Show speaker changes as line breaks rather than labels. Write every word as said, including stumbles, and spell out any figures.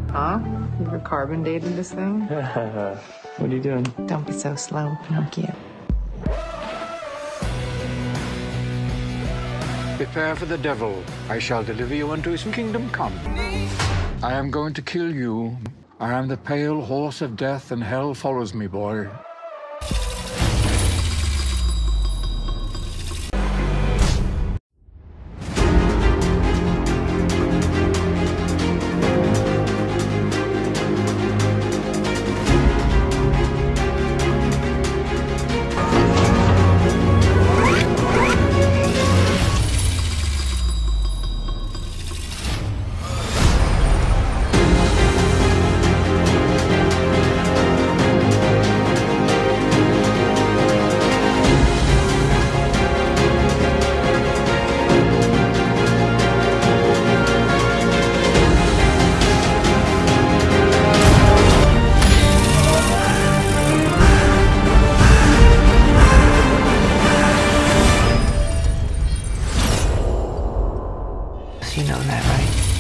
Huh? You ever carbon dated this thing?
What are you doing?
Don't be so slow, Pinocchio.
Prepare for the devil. I shall deliver you unto his kingdom come. I am going to kill you. I am the pale horse of death, and hell follows me, boy.
You know that, right?